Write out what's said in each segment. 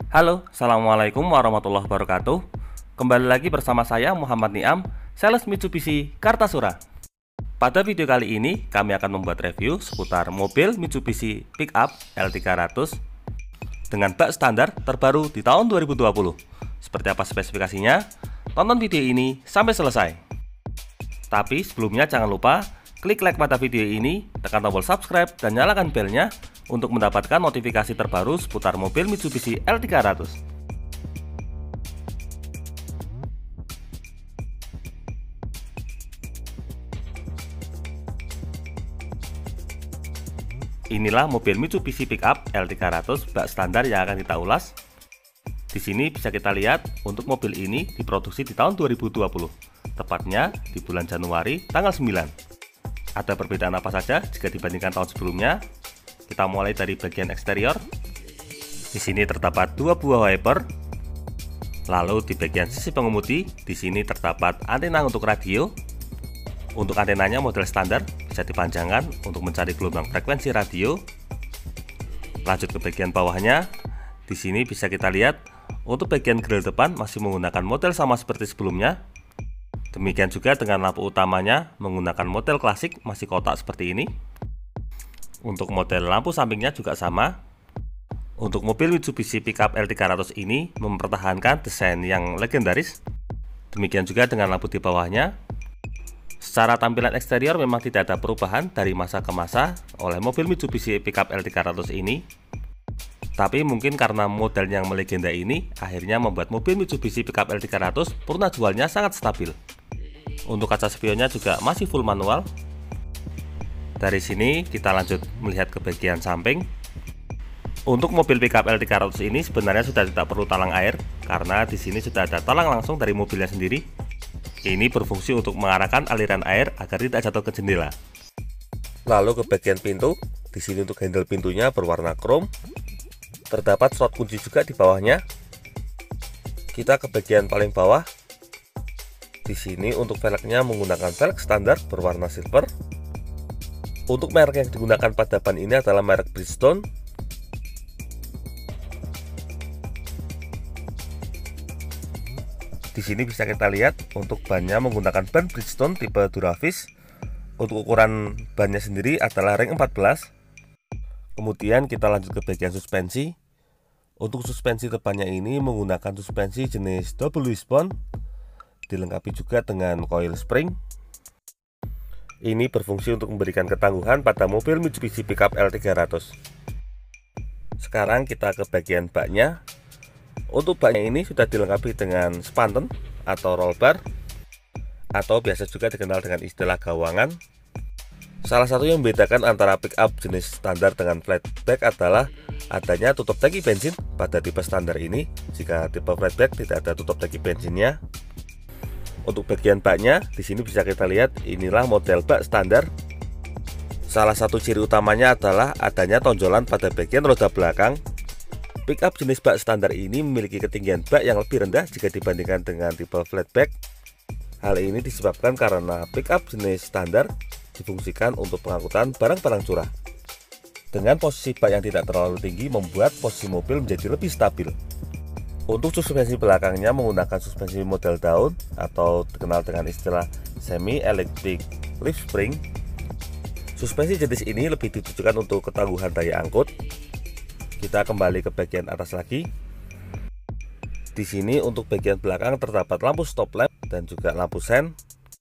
Halo, Assalamualaikum warahmatullahi wabarakatuh. Kembali lagi bersama saya Muhammad Niam, sales Mitsubishi Kartasura. Pada video kali ini, kami akan membuat review seputar mobil Mitsubishi Pickup L300 dengan bak standar terbaru di tahun 2020. Seperti apa spesifikasinya? Tonton video ini sampai selesai. Tapi sebelumnya jangan lupa klik like pada video ini, tekan tombol subscribe dan nyalakan belnya untuk mendapatkan notifikasi terbaru seputar mobil Mitsubishi L300. Inilah mobil Mitsubishi Pickup L300 bak standar yang akan kita ulas. Di sini bisa kita lihat untuk mobil ini diproduksi di tahun 2020, tepatnya di bulan Januari tanggal 9. Ada perbedaan apa saja jika dibandingkan tahun sebelumnya? Kita mulai dari bagian eksterior. Di sini terdapat dua buah wiper. Lalu di bagian sisi pengemudi, di sini terdapat antena untuk radio. Untuk antenanya model standar, bisa dipanjangkan untuk mencari gelombang frekuensi radio. Lanjut ke bagian bawahnya. Di sini bisa kita lihat untuk bagian grill depan masih menggunakan model sama seperti sebelumnya. Demikian juga dengan lampu utamanya menggunakan model klasik masih kotak seperti ini. Untuk model lampu sampingnya juga sama. Untuk mobil Mitsubishi Pickup L300 ini mempertahankan desain yang legendaris. Demikian juga dengan lampu di bawahnya. Secara tampilan eksterior memang tidak ada perubahan dari masa ke masa oleh mobil Mitsubishi Pickup L300 ini. Tapi mungkin karena model yang melegenda ini akhirnya membuat mobil Mitsubishi Pickup L300 purna jualnya sangat stabil. Untuk kaca spionnya juga masih full manual. Dari sini kita lanjut melihat ke bagian samping. Untuk mobil pickup L300 ini sebenarnya sudah tidak perlu talang air karena di sini sudah ada talang langsung dari mobilnya sendiri. Ini berfungsi untuk mengarahkan aliran air agar tidak jatuh ke jendela. Lalu ke bagian pintu. Di sini untuk handle pintunya berwarna chrome. Terdapat slot kunci juga di bawahnya. Kita ke bagian paling bawah. Di sini untuk velgnya menggunakan velg standar berwarna silver. Untuk merek yang digunakan pada ban ini adalah merek Bridgestone. Di sini bisa kita lihat untuk bannya menggunakan ban Bridgestone tipe Duravis. Untuk ukuran bannya sendiri adalah ring 14. Kemudian kita lanjut ke bagian suspensi. Untuk suspensi depannya ini menggunakan suspensi jenis double wishbone, dilengkapi juga dengan coil spring. Ini berfungsi untuk memberikan ketangguhan pada mobil Mitsubishi Pickup L300. Sekarang kita ke bagian baknya. Untuk baknya ini sudah dilengkapi dengan spanten atau roll bar, atau biasa juga dikenal dengan istilah gawangan. Salah satu yang membedakan antara pickup jenis standar dengan flatback adalah adanya tutup tangki bensin pada tipe standar ini. Jika tipe flatback tidak ada tutup tangki bensinnya. Untuk bagian baknya, di sini bisa kita lihat inilah model bak standar. Salah satu ciri utamanya adalah adanya tonjolan pada bagian roda belakang. Pickup jenis bak standar ini memiliki ketinggian bak yang lebih rendah jika dibandingkan dengan tipe flatback. Hal ini disebabkan karena pickup jenis standar difungsikan untuk pengangkutan barang-barang curah. Dengan posisi bak yang tidak terlalu tinggi membuat posisi mobil menjadi lebih stabil. Untuk suspensi belakangnya menggunakan suspensi model daun atau dikenal dengan istilah semi electric lift spring. Suspensi jenis ini lebih ditujukan untuk ketangguhan daya angkut. Kita kembali ke bagian atas lagi. Di sini untuk bagian belakang terdapat lampu stop lamp dan juga lampu sen.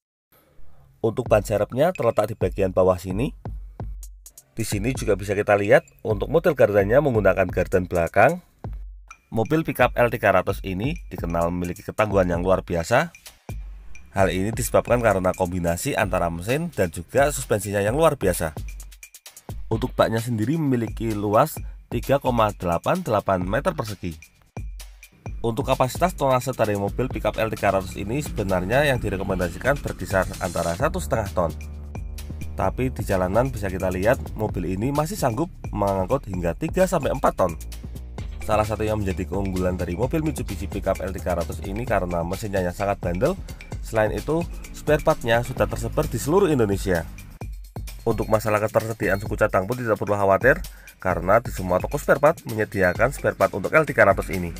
Untuk ban serepnya terletak di bagian bawah sini. Di sini juga bisa kita lihat untuk model gardannya menggunakan gardan belakang. Mobil pickup L300 ini dikenal memiliki ketangguhan yang luar biasa. Hal ini disebabkan karena kombinasi antara mesin dan juga suspensinya yang luar biasa. Untuk baknya sendiri memiliki luas 3,88 meter persegi. Untuk kapasitas tonase dari mobil pickup L300 ini sebenarnya yang direkomendasikan berkisar antara 1,5 ton. Tapi di jalanan bisa kita lihat mobil ini masih sanggup mengangkut hingga 3-4 ton. Salah satu yang menjadi keunggulan dari mobil Mitsubishi Pickup L300 ini karena mesinnya yang sangat bandel. Selain itu, spare partnya sudah tersebar di seluruh Indonesia. Untuk masalah ketersediaan suku cadang pun tidak perlu khawatir, karena di semua toko spare part menyediakan spare part untuk L300 ini.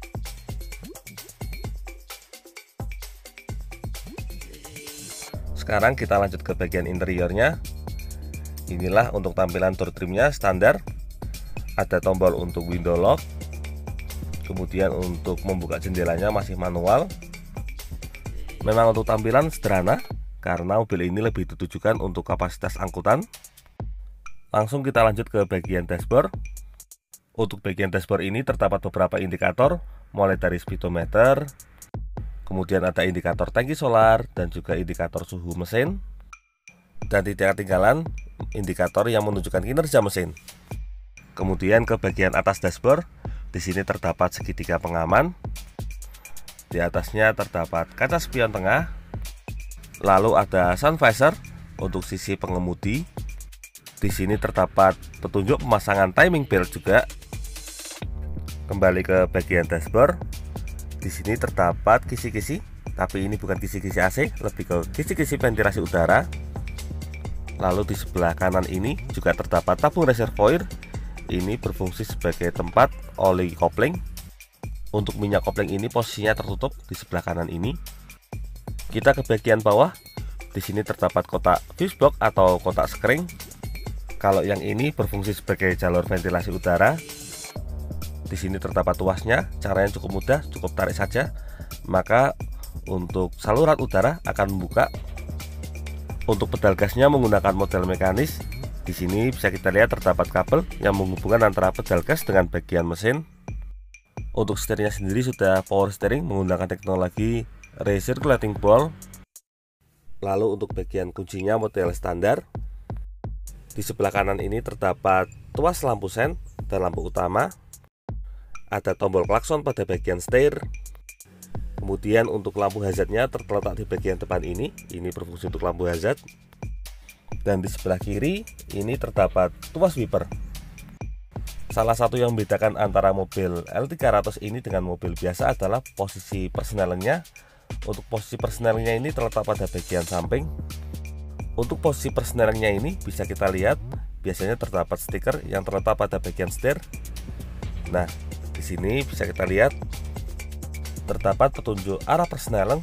Sekarang kita lanjut ke bagian interiornya. Inilah untuk tampilan door trimnya standar. Ada tombol untuk window lock. Kemudian untuk membuka jendelanya masih manual. Memang untuk tampilan sederhana karena mobil ini lebih ditujukan untuk kapasitas angkutan. Langsung kita lanjut ke bagian dashboard. Untuk bagian dashboard ini terdapat beberapa indikator, mulai dari speedometer, kemudian ada indikator tangki solar dan juga indikator suhu mesin. Dan tidak ketinggalan indikator yang menunjukkan kinerja mesin. Kemudian ke bagian atas dashboard, di sini terdapat segitiga pengaman. Di atasnya terdapat kaca spion tengah. Lalu ada sun visor untuk sisi pengemudi. Di sini terdapat petunjuk pemasangan timing belt juga. Kembali ke bagian dashboard. Di sini terdapat kisi-kisi, tapi ini bukan kisi-kisi AC, lebih ke kisi-kisi ventilasi udara. Lalu di sebelah kanan ini juga terdapat tabung reservoir. Ini berfungsi sebagai tempat oli kopling. Untuk minyak kopling ini posisinya tertutup di sebelah kanan ini. Kita ke bagian bawah. Di sini terdapat kotak fuse box atau kotak skring. Kalau yang ini berfungsi sebagai jalur ventilasi udara. Di sini terdapat tuasnya, caranya cukup mudah, cukup tarik saja. Maka untuk saluran udara akan membuka. Untuk pedal gasnya menggunakan model mekanis. Di sini bisa kita lihat terdapat kabel yang menghubungkan antara pedal gas dengan bagian mesin. Untuk setirnya sendiri sudah power steering menggunakan teknologi recirculating ball. Lalu untuk bagian kuncinya model standar. Di sebelah kanan ini terdapat tuas lampu sen dan lampu utama. Ada tombol klakson pada bagian setir. Kemudian untuk lampu hazardnya terletak di bagian depan ini. Ini berfungsi untuk lampu hazard. Dan di sebelah kiri ini terdapat tuas wiper. Salah satu yang membedakan antara mobil L300 ini dengan mobil biasa adalah posisi persnelingnya. Untuk posisi persnelingnya ini terletak pada bagian samping. Untuk posisi persnelingnya ini bisa kita lihat biasanya terdapat stiker yang terletak pada bagian setir. Nah, di sini bisa kita lihat terdapat petunjuk arah persneling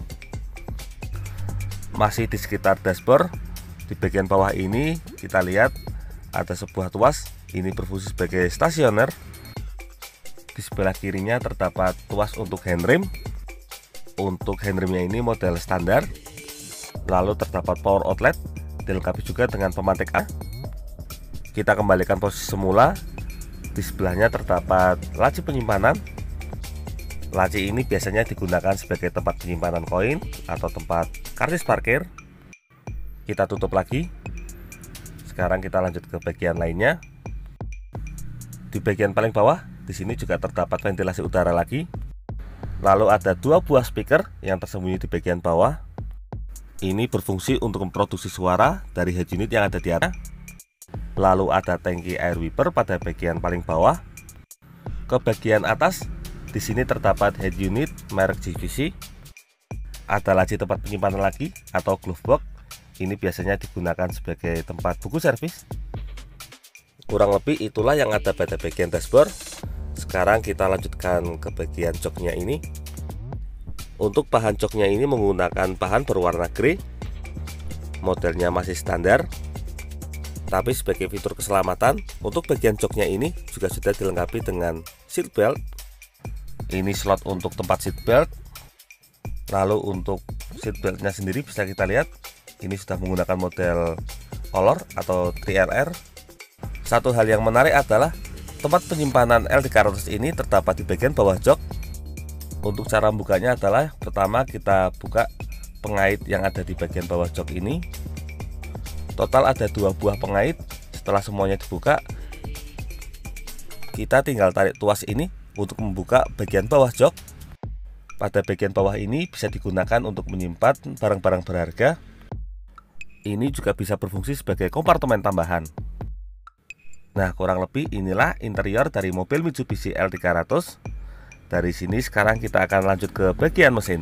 masih di sekitar dashboard. Di bagian bawah ini kita lihat ada sebuah tuas, ini berfungsi sebagai stasioner. Di sebelah kirinya terdapat tuas untuk handrem. Untuk handremnya ini model standar. Lalu terdapat power outlet, dilengkapi juga dengan pemantik A. Kita kembalikan posisi semula. Di sebelahnya terdapat laci penyimpanan. Laci ini biasanya digunakan sebagai tempat penyimpanan koin atau tempat karcis parkir. Kita tutup lagi. Sekarang kita lanjut ke bagian lainnya. Di bagian paling bawah, di sini juga terdapat ventilasi udara lagi. Lalu ada dua buah speaker yang tersembunyi di bagian bawah. Ini berfungsi untuk memproduksi suara dari head unit yang ada di atas. Lalu ada tangki air wiper pada bagian paling bawah. Ke bagian atas, di sini terdapat head unit merek GVC. Ada laci tempat penyimpanan lagi atau glove box. Ini biasanya digunakan sebagai tempat buku servis. Kurang lebih itulah yang ada pada bagian dashboard. Sekarang kita lanjutkan ke bagian joknya ini. Untuk bahan joknya ini menggunakan bahan berwarna grey. Modelnya masih standar. Tapi sebagai fitur keselamatan, untuk bagian joknya ini juga sudah dilengkapi dengan seat belt. Ini slot untuk tempat seat belt. Lalu untuk seat beltnya sendiri bisa kita lihat, ini sudah menggunakan model color atau 3RR. Satu hal yang menarik adalah tempat penyimpanan L300 ini terdapat di bagian bawah jok. Untuk cara membukanya adalah pertama kita buka pengait yang ada di bagian bawah jok ini. Total ada 2 buah pengait. Setelah semuanya dibuka, kita tinggal tarik tuas ini untuk membuka bagian bawah jok. Pada bagian bawah ini bisa digunakan untuk menyimpan barang-barang berharga. Ini juga bisa berfungsi sebagai kompartemen tambahan. Nah, kurang lebih inilah interior dari mobil Mitsubishi L300. Dari sini sekarang kita akan lanjut ke bagian mesin.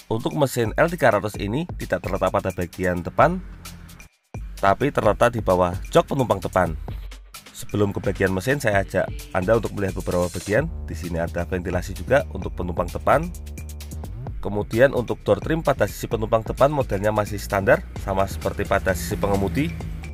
Untuk mesin L300 ini tidak terletak pada bagian depan, tapi terletak di bawah jok penumpang depan. Sebelum ke bagian mesin, saya ajak Anda untuk melihat beberapa bagian. Di sini ada ventilasi juga untuk penumpang depan. Kemudian untuk door trim pada sisi penumpang depan modelnya masih standar, sama seperti pada sisi pengemudi.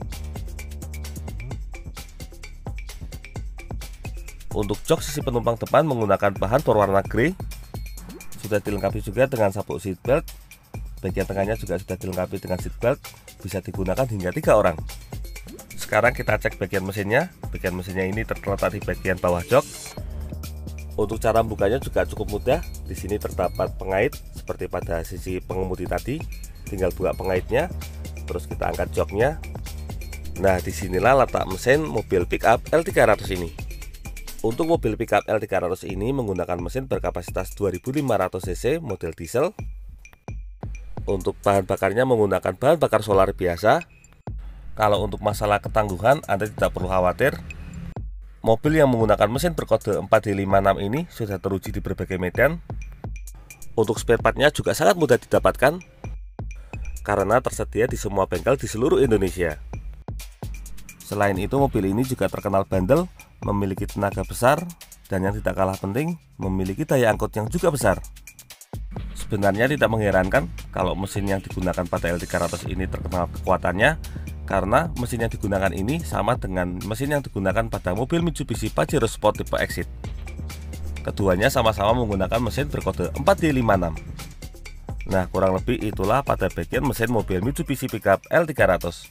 Untuk jok sisi penumpang depan menggunakan bahan berwarna grey. Sudah dilengkapi juga dengan sabuk seat belt. Bagian tengahnya juga sudah dilengkapi dengan seat belt, bisa digunakan hingga 3 orang. Sekarang kita cek bagian mesinnya. Bagian mesinnya ini terletak di bagian bawah jok. Untuk cara membukanya juga cukup mudah. Di sini terdapat pengait seperti pada sisi pengemudi tadi. Tinggal buka pengaitnya, terus kita angkat joknya. Nah, disinilah letak mesin mobil pickup L300 ini. Untuk mobil pickup L300 ini menggunakan mesin berkapasitas 2500 cc model diesel. Untuk bahan bakarnya menggunakan bahan bakar solar biasa. Kalau untuk masalah ketangguhan, Anda tidak perlu khawatir. Mobil yang menggunakan mesin berkode 4D56 ini sudah teruji di berbagai medan. Untuk spare partnya juga sangat mudah didapatkan, karena tersedia di semua bengkel di seluruh Indonesia. Selain itu, mobil ini juga terkenal bandel, memiliki tenaga besar, dan yang tidak kalah penting, memiliki daya angkut yang juga besar. Sebenarnya tidak mengherankan kalau mesin yang digunakan pada L300 ini terkenal kekuatannya, karena mesin yang digunakan ini sama dengan mesin yang digunakan pada mobil Mitsubishi Pajero Sport tipe Exit. Keduanya sama-sama menggunakan mesin berkode 4D56. Nah, kurang lebih itulah pada bagian mesin mobil Mitsubishi Pickup L300.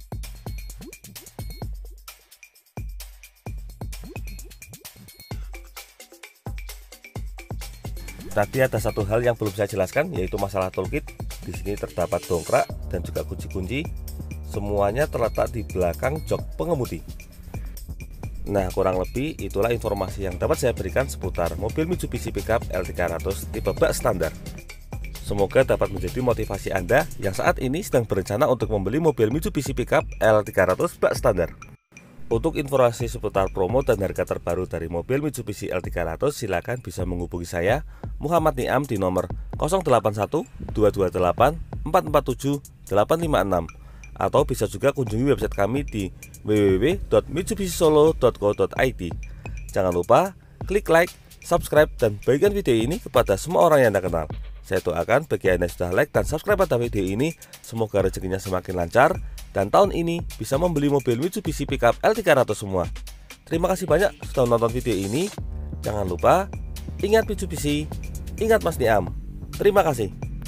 Tadi ada satu hal yang belum saya jelaskan, yaitu masalah toolkit. Di sini terdapat dongkrak dan juga kunci-kunci. Semuanya terletak di belakang jok pengemudi. Nah, kurang lebih itulah informasi yang dapat saya berikan seputar mobil Mitsubishi Pickup L300 tipe bak standar. Semoga dapat menjadi motivasi Anda yang saat ini sedang berencana untuk membeli mobil Mitsubishi Pickup L300 bak standar. Untuk informasi seputar promo dan harga terbaru dari mobil Mitsubishi L300, silakan bisa menghubungi saya, Muhammad Niam, di nomor 081 228 447 856, atau bisa juga kunjungi website kami di www.mitsubishisolo.co.id. Jangan lupa klik like, subscribe, dan bagikan video ini kepada semua orang yang Anda kenal. Saya doakan bagi Anda yang sudah like dan subscribe pada video ini, semoga rezekinya semakin lancar dan tahun ini bisa membeli mobil Mitsubishi Pickup L300 semua. Terima kasih banyak sudah menonton video ini. Jangan lupa ingat Mitsubishi, ingat Mas Niam. Terima kasih.